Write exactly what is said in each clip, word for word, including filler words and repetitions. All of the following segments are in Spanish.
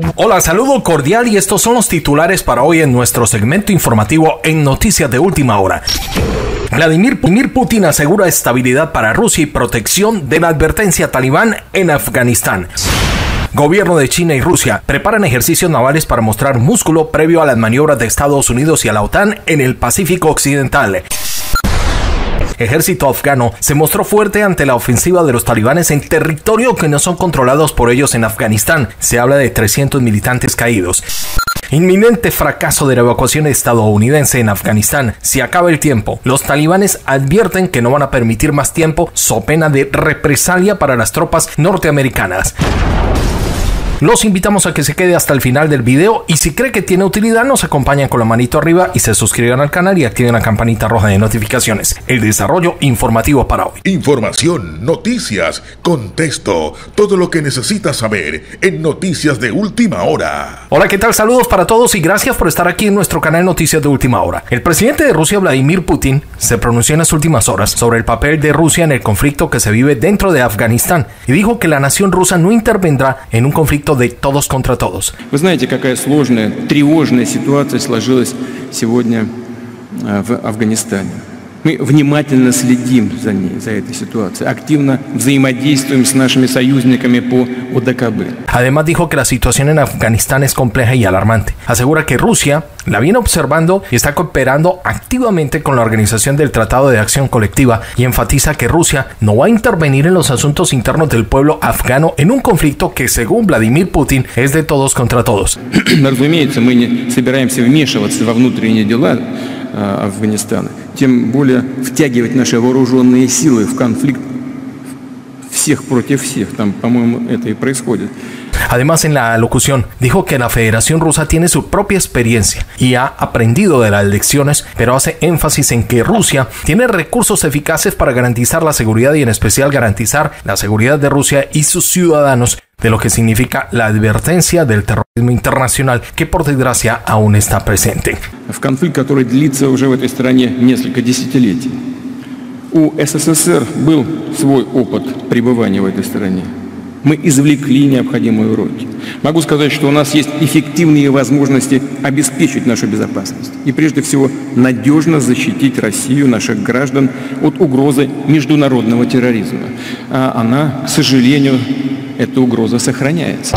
Hola, saludo cordial y estos son los titulares para hoy en nuestro segmento informativo en Noticias de Última Hora. Vladimir Putin asegura estabilidad para Rusia y protección de la advertencia talibán en Afganistán. Gobierno de China y Rusia preparan ejercicios navales para mostrar músculo previo a las maniobras de Estados Unidos y a la OTAN en el Pacífico Occidental. Ejército afgano se mostró fuerte ante la ofensiva de los talibanes en territorio que no son controlados por ellos en Afganistán. Se habla de trescientos militantes caídos. Inminente fracaso de la evacuación estadounidense en Afganistán. Si acaba el tiempo, los talibanes advierten que no van a permitir más tiempo, so pena de represalia para las tropas norteamericanas. Los invitamos a que se quede hasta el final del video y si cree que tiene utilidad nos acompañan con la manito arriba y se suscriban al canal y activen la campanita roja de notificaciones. El desarrollo informativo para hoy. Información, noticias, contexto, todo lo que necesitas saber en Noticias de Última Hora. Hola, ¿qué tal? Saludos para todos y gracias por estar aquí en nuestro canal Noticias de Última Hora. El presidente de Rusia, Vladimir Putin, se pronunció en las últimas horas sobre el papel de Rusia en el conflicto que se vive dentro de Afganistán y dijo que la nación rusa no intervendrá en un conflicto de todos contra todos. Вы знаете, какая сложная, тревожная ситуация сложилась сегодня в Афганистане. Мы внимательно следим за ней, за этой ситуацией, активно взаимодействуем с нашими союзниками по о дэ ка бэ. Además dijo que la situación en Afganistán es compleja y alarmante. Asegura que Rusia la viene observando y está cooperando activamente con la Organización del Tratado de Acción Colectiva y enfatiza que Rusia no va a intervenir en los asuntos internos del pueblo afgano en un conflicto que, según Vladimir Putin, es de todos contra todos. Разумеется, мы не собираемся вмешиваться во внутренние дела Афганистана, тем более втягивать наши вооруженные силы в конфликт всех против всех. Там, по-моему, это и происходит. Además, en la alocución dijo que la Federación Rusa tiene su propia experiencia y ha aprendido de las lecciones, pero hace énfasis en que Rusia tiene recursos eficaces para garantizar la seguridad y en especial garantizar la seguridad de Rusia y sus ciudadanos, de lo que significa la advertencia del terrorismo internacional que por desgracia aún está presente. В конфликт, который длится уже в этой стране несколько десятилетий. У эс эс эс эр был свой опыт пребывания в этой стране. Мы извлекли необходимые уроки. Могу сказать, что у нас есть эффективные возможности обеспечить нашу безопасность и прежде всего надежно защитить Россию, наших граждан от угрозы международного терроризма. А она, к сожалению, эта угроза сохраняется.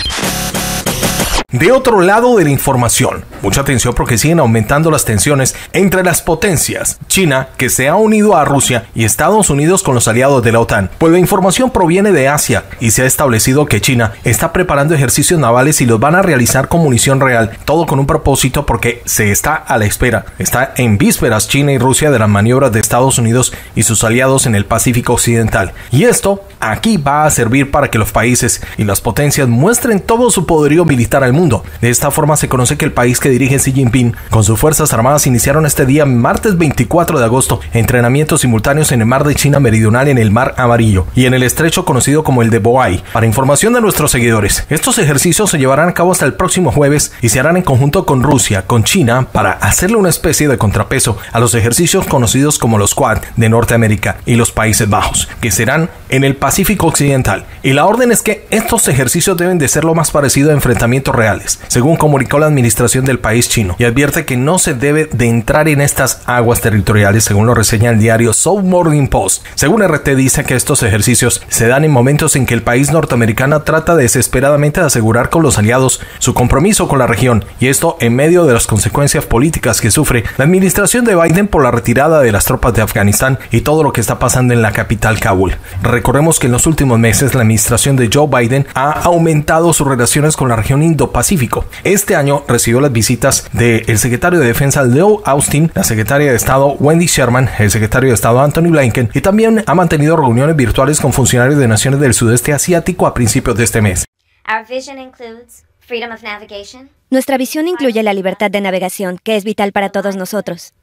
De otro lado de la información, mucha atención porque siguen aumentando las tensiones entre las potencias. China, que se ha unido a Rusia, y Estados Unidos con los aliados de la OTAN. Pues la información proviene de Asia y se ha establecido que China está preparando ejercicios navales y los van a realizar con munición real, todo con un propósito porque se está a la espera. Está en vísperas China y Rusia de las maniobras de Estados Unidos y sus aliados en el Pacífico Occidental. Y esto aquí va a servir para que los países y las potencias muestren todo su poderío militar al mundo. De esta forma se conoce que el país que dirige Xi Jinping con sus fuerzas armadas iniciaron este día, martes veinticuatro de agosto, entrenamientos simultáneos en el mar de China Meridional, en el Mar Amarillo y en el estrecho conocido como el de Bohai. Para información de nuestros seguidores, estos ejercicios se llevarán a cabo hasta el próximo jueves y se harán en conjunto con Rusia, con China, para hacerle una especie de contrapeso a los ejercicios conocidos como los Quad de Norteamérica y los Países Bajos, que serán en el Pacífico Occidental. Y la orden es que estos ejercicios deben de ser lo más parecido a enfrentamientos reales, según comunicó la administración del país chino, y advierte que no se debe de entrar en estas aguas territoriales, según lo reseña el diario South Morning Post. Según R T, dice que estos ejercicios se dan en momentos en que el país norteamericano trata desesperadamente de asegurar con los aliados su compromiso con la región, y esto en medio de las consecuencias políticas que sufre la administración de Biden por la retirada de las tropas de Afganistán y todo lo que está pasando en la capital, Kabul. Recordemos que en los últimos meses la administración de Joe Biden ha aumentado sus relaciones con la región Indo-Pacífico. Este año recibió las visitas del secretario de Defensa Lloyd Austin, la secretaria de Estado Wendy Sherman, el secretario de Estado Antony Blinken, y también ha mantenido reuniones virtuales con funcionarios de naciones del sudeste asiático a principios de este mes. Nuestra visión incluye la libertad de navegación, que es vital para todos nosotros.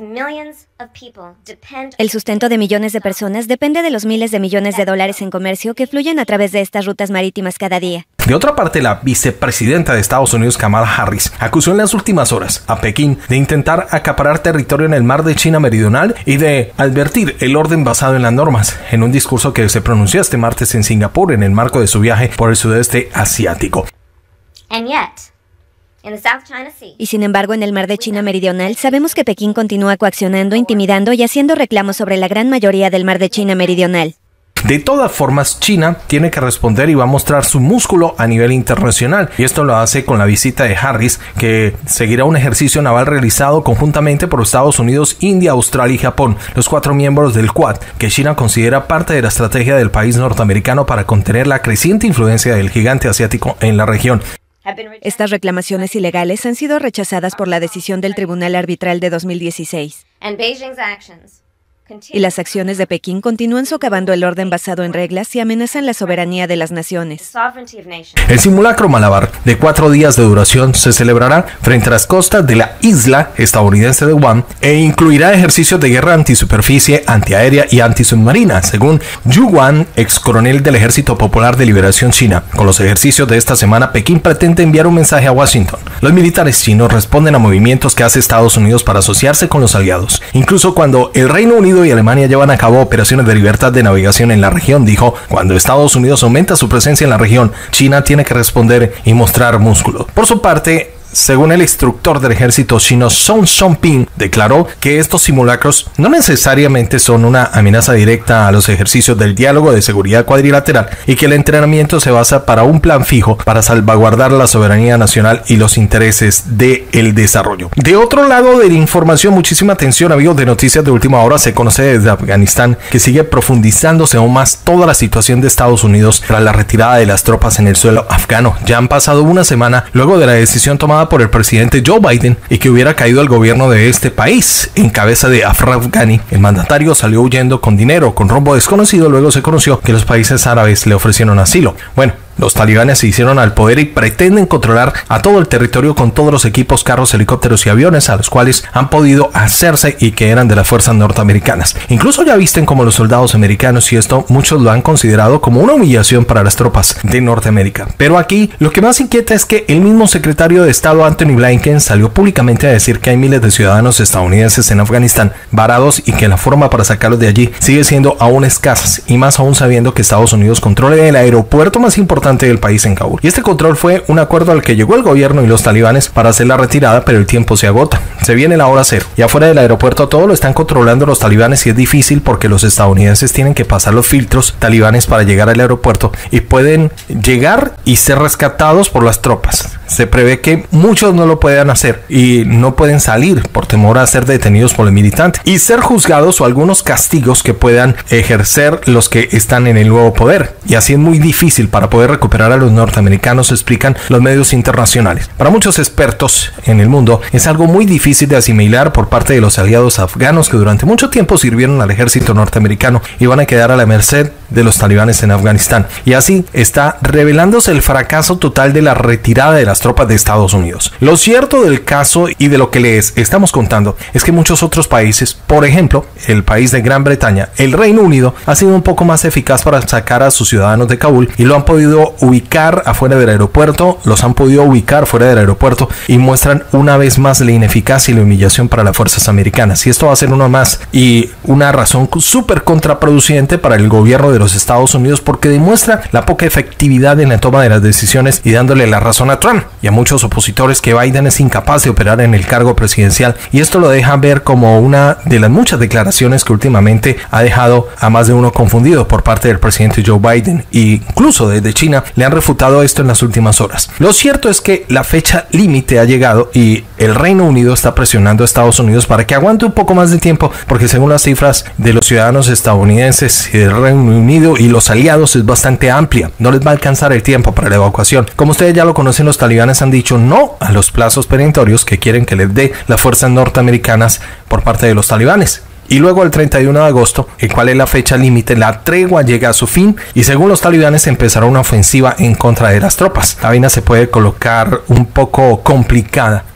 El sustento de millones de personas depende de los miles de millones de dólares en comercio que fluyen a través de estas rutas marítimas cada día. De otra parte, la vicepresidenta de Estados Unidos, Kamala Harris, acusó en las últimas horas a Pekín de intentar acaparar territorio en el mar de China Meridional y de advertir el orden basado en las normas, en un discurso que se pronunció este martes en Singapur en el marco de su viaje por el sudeste asiático. Y sin embargo, en el mar de China Meridional, sabemos que Pekín continúa coaccionando, intimidando y haciendo reclamos sobre la gran mayoría del mar de China Meridional. De todas formas, China tiene que responder y va a mostrar su músculo a nivel internacional. Y esto lo hace con la visita de Harris, que seguirá un ejercicio naval realizado conjuntamente por Estados Unidos, India, Australia y Japón, los cuatro miembros del Quad, que China considera parte de la estrategia del país norteamericano para contener la creciente influencia del gigante asiático en la región. Estas reclamaciones ilegales han sido rechazadas por la decisión del Tribunal Arbitral de dos mil dieciséis. Y las acciones de Pekín continúan socavando el orden basado en reglas y amenazan la soberanía de las naciones. El simulacro Malabar, de cuatro días de duración, se celebrará frente a las costas de la isla estadounidense de Guam e incluirá ejercicios de guerra antisuperficie, antiaérea y antisubmarina, según Yu Guan, ex coronel del Ejército Popular de Liberación China. Con los ejercicios de esta semana, Pekín pretende enviar un mensaje a Washington. Los militares chinos responden a movimientos que hace Estados Unidos para asociarse con los aliados. Incluso cuando el Reino Unido y Alemania llevan a cabo operaciones de libertad de navegación en la región, dijo, cuando Estados Unidos aumenta su presencia en la región, China tiene que responder y mostrar músculo. Por su parte, según el instructor del ejército chino Song Xiongping, declaró que estos simulacros no necesariamente son una amenaza directa a los ejercicios del diálogo de seguridad cuadrilateral y que el entrenamiento se basa para un plan fijo para salvaguardar la soberanía nacional y los intereses del desarrollo. De otro lado de la información, muchísima atención, amigos de Noticias de Última Hora. Se conoce desde Afganistán que sigue profundizándose aún más toda la situación de Estados Unidos tras la retirada de las tropas en el suelo afgano. Ya han pasado una semana luego de la decisión tomada por el presidente Joe Biden y que hubiera caído el gobierno de este país en cabeza de Ashraf Ghani. El mandatario salió huyendo con dinero con rumbo desconocido. Luego se conoció que los países árabes le ofrecieron asilo. Bueno, los talibanes se hicieron al poder y pretenden controlar a todo el territorio con todos los equipos, carros, helicópteros y aviones a los cuales han podido hacerse y que eran de las fuerzas norteamericanas. Incluso ya visten como los soldados americanos y esto muchos lo han considerado como una humillación para las tropas de Norteamérica. Pero aquí lo que más inquieta es que el mismo secretario de Estado Anthony Blinken salió públicamente a decir que hay miles de ciudadanos estadounidenses en Afganistán varados y que la forma para sacarlos de allí sigue siendo aún escasa, y más aún sabiendo que Estados Unidos controla el aeropuerto más importante del país en Kabul. Y este control fue un acuerdo al que llegó el gobierno y los talibanes para hacer la retirada, pero el tiempo se agota. Se viene la hora cero. Y afuera del aeropuerto todo lo están controlando los talibanes y es difícil porque los estadounidenses tienen que pasar los filtros talibanes para llegar al aeropuerto y pueden llegar y ser rescatados por las tropas. Se prevé que muchos no lo puedan hacer y no pueden salir por temor a ser detenidos por el militante y ser juzgados o algunos castigos que puedan ejercer los que están en el nuevo poder. Y así es muy difícil para poder recuperar a los norteamericanos, explican los medios internacionales. Para muchos expertos en el mundo es algo muy difícil de asimilar por parte de los aliados afganos que durante mucho tiempo sirvieron al ejército norteamericano y van a quedar a la merced de los talibanes en Afganistán. Y así está revelándose el fracaso total de la retirada de las tropas de Estados Unidos. Lo cierto del caso y de lo que les estamos contando es que muchos otros países, por ejemplo, el país de Gran Bretaña, el Reino Unido, ha sido un poco más eficaz para sacar a sus ciudadanos de Kabul y lo han podido ubicar afuera del aeropuerto, los han podido ubicar fuera del aeropuerto y muestran una vez más la ineficacia y la humillación para las fuerzas americanas. Y esto va a ser uno más y una razón súper contraproducente para el gobierno de los Estados Unidos porque demuestra la poca efectividad en la toma de las decisiones y dándole la razón a Trump y a muchos opositores que Biden es incapaz de operar en el cargo presidencial, y esto lo deja ver como una de las muchas declaraciones que últimamente ha dejado a más de uno confundido por parte del presidente Joe Biden, e incluso desde China le han refutado esto en las últimas horas. Lo cierto es que la fecha límite ha llegado y el Reino Unido está presionando a Estados Unidos para que aguante un poco más de tiempo, porque según las cifras de los ciudadanos estadounidenses y del Reino Unido y los aliados es bastante amplia, no les va a alcanzar el tiempo para la evacuación. Como ustedes ya lo conocen, los talibanes han dicho no a los plazos perentorios que quieren que les dé las fuerzas norteamericanas por parte de los talibanes. Y luego el treinta y uno de agosto, el cual es la fecha límite, la tregua llega a su fin y según los talibanes empezará una ofensiva en contra de las tropas. La vaina se puede colocar un poco complicada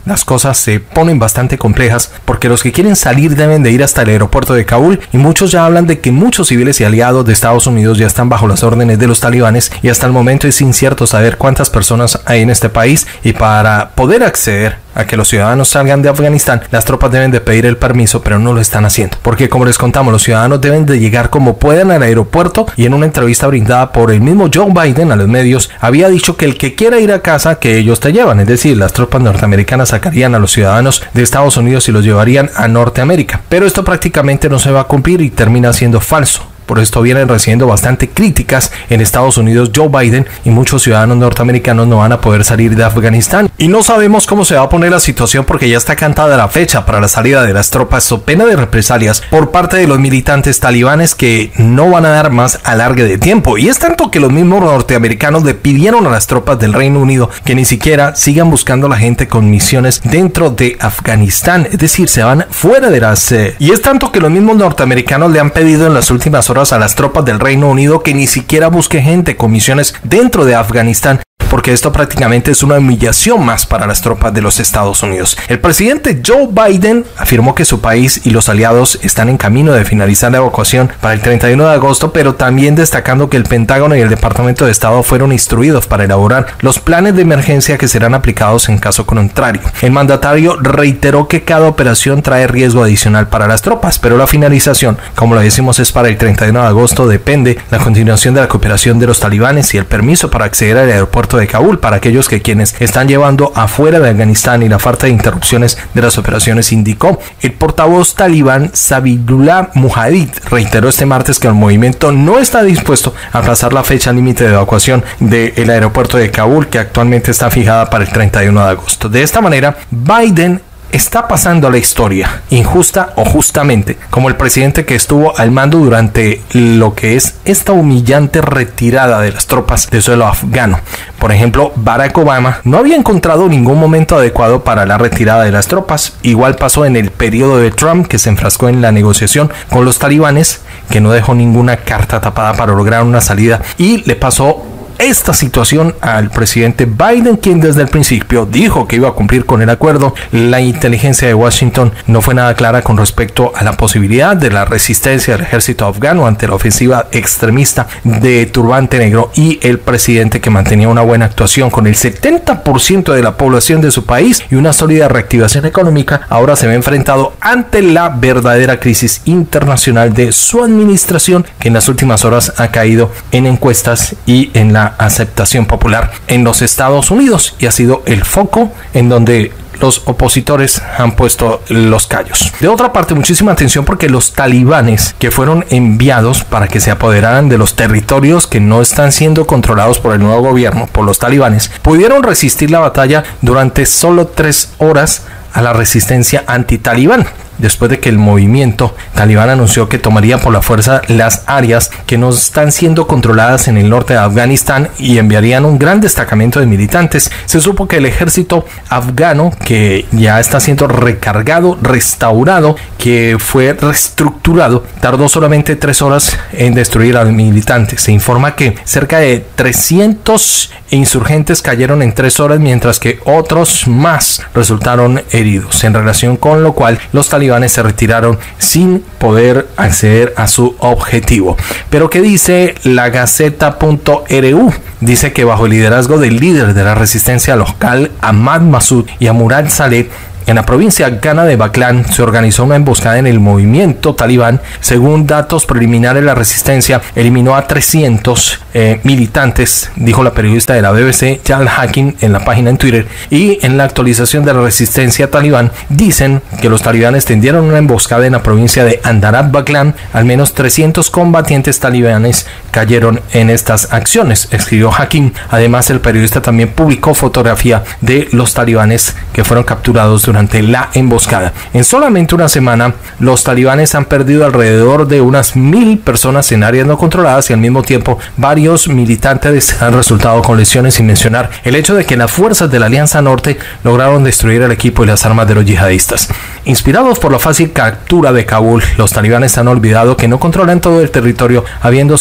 las cosas se ponen bastante complejas porque los que quieren salir deben de ir hasta el aeropuerto de Kabul y muchos ya hablan de que muchos civiles y aliados de Estados Unidos ya están bajo las órdenes de los talibanes y hasta el momento es incierto saber cuántas personas hay en este país y para poder acceder a que los ciudadanos salgan de Afganistán, las tropas deben de pedir el permiso, pero no lo están haciendo. Porque como les contamos, los ciudadanos deben de llegar como puedan al aeropuerto y en una entrevista brindada por el mismo Joe Biden a los medios, había dicho que el que quiera ir a casa, que ellos te llevan. Es decir, las tropas norteamericanas sacarían a los ciudadanos de Estados Unidos y los llevarían a Norteamérica. Pero esto prácticamente no se va a cumplir y termina siendo falso. Por esto vienen recibiendo bastante críticas en Estados Unidos Joe Biden y muchos ciudadanos norteamericanos no van a poder salir de Afganistán. Y no sabemos cómo se va a poner la situación porque ya está cantada la fecha para la salida de las tropas o pena de represalias por parte de los militantes talibanes que no van a dar más alargue de tiempo. Y es tanto que los mismos norteamericanos le pidieron a las tropas del Reino Unido que ni siquiera sigan buscando a la gente con misiones dentro de Afganistán. Es decir, se van fuera de las... Eh, y es tanto que los mismos norteamericanos le han pedido en las últimas horas a las tropas del Reino Unido que ni siquiera busque gente con misiones dentro de Afganistán, porque esto prácticamente es una humillación más para las tropas de los Estados Unidos. El presidente Joe Biden afirmó que su país y los aliados están en camino de finalizar la evacuación para el treinta y uno de agosto, pero también destacando que el Pentágono y el Departamento de Estado fueron instruidos para elaborar los planes de emergencia que serán aplicados en caso contrario. El mandatario reiteró que cada operación trae riesgo adicional para las tropas, pero la finalización, como lo decimos, es para el treinta y uno de agosto. Depende la continuación de la cooperación de los talibanes y el permiso para acceder al aeropuerto de Kabul para aquellos que quienes están llevando afuera de Afganistán y la falta de interrupciones de las operaciones, indicó. El portavoz talibán Zabihullah Mujahid reiteró este martes que el movimiento no está dispuesto a aplazar la fecha límite de evacuación del aeropuerto de Kabul, que actualmente está fijada para el treinta y uno de agosto. De esta manera, Biden está pasando a la historia, injusta o justamente, como el presidente que estuvo al mando durante lo que es esta humillante retirada de las tropas de suelo afgano. Por ejemplo, Barack Obama no había encontrado ningún momento adecuado para la retirada de las tropas. Igual pasó en el periodo de Trump, que se enfrascó en la negociación con los talibanes, que no dejó ninguna carta tapada para lograr una salida, y le pasó esta situación al presidente Biden, quien desde el principio dijo que iba a cumplir con el acuerdo. La inteligencia de Washington no fue nada clara con respecto a la posibilidad de la resistencia del ejército afgano ante la ofensiva extremista de Turbante Negro, y el presidente, que mantenía una buena actuación con el setenta por ciento de la población de su país y una sólida reactivación económica, ahora se ve enfrentado ante la verdadera crisis internacional de su administración, que en las últimas horas ha caído en encuestas y en la aceptación popular en los Estados Unidos, y ha sido el foco en donde los opositores han puesto los callos. De otra parte, muchísima atención porque los talibanes que fueron enviados para que se apoderaran de los territorios que no están siendo controlados por el nuevo gobierno, por los talibanes, pudieron resistir la batalla durante solo tres horas a la resistencia anti-talibán, después de que el movimiento talibán anunció que tomaría por la fuerza las áreas que no están siendo controladas en el norte de Afganistán y enviarían un gran destacamento de militantes. Se supo que el ejército afgano, que ya está siendo recargado, restaurado, que fue reestructurado, tardó solamente tres horas en destruir a los militantes. Se informa que cerca de trescientos insurgentes cayeron en tres horas, mientras que otros más resultaron heridos, en relación con lo cual los talibanes se retiraron sin poder acceder a su objetivo. Pero ¿qué dice la Gaceta punto R U? Dice que bajo el liderazgo del líder de la resistencia local, Ahmad Massoud, y Amurad Saleh, en la provincia afgana de Baghlan se organizó una emboscada en el movimiento talibán. Según datos preliminares, la resistencia eliminó a trescientos eh, militantes, dijo la periodista de la B B C, Jal Hakim, en la página en Twitter. Y en la actualización de la resistencia talibán dicen que los talibanes tendieron una emboscada en la provincia de Andarat Baghlan. Al menos trescientos combatientes talibanes cayeron en estas acciones, escribió Hakim. Además, el periodista también publicó fotografía de los talibanes que fueron capturados durante durante la emboscada. En solamente una semana, los talibanes han perdido alrededor de unas mil personas en áreas no controladas, y al mismo tiempo varios militantes han resultado con lesiones, sin mencionar el hecho de que las fuerzas de la Alianza Norte lograron destruir el equipo y las armas de los yihadistas. Inspirados por la fácil captura de Kabul, los talibanes han olvidado que no controlan todo el territorio, habiendo sobreestimado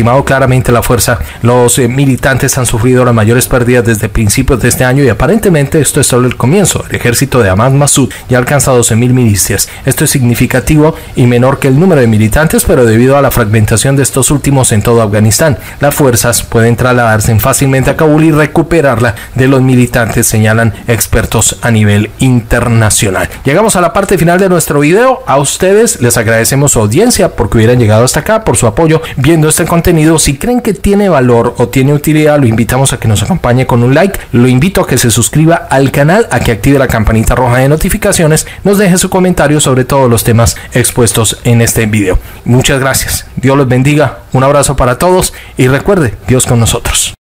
lastimado claramente la fuerza. Los eh, militantes han sufrido las mayores pérdidas desde principios de este año y aparentemente esto es solo el comienzo. El ejército de Ahmad Massoud ya alcanza doce mil milicias. Esto es significativo y menor que el número de militantes, pero debido a la fragmentación de estos últimos en todo Afganistán, las fuerzas pueden trasladarse fácilmente a Kabul y recuperarla de los militantes, señalan expertos a nivel internacional. Llegamos a la parte final de nuestro video. A ustedes les agradecemos su audiencia porque hubieran llegado hasta acá, por su apoyo viendo este contenido. Si creen que tiene valor o tiene utilidad, lo invitamos a que nos acompañe con un like. Lo invito a que se suscriba al canal, a que active la campanita roja de notificaciones, nos deje su comentario sobre todos los temas expuestos en este video. Muchas gracias. Dios los bendiga. Un abrazo para todos y recuerde, Dios con nosotros.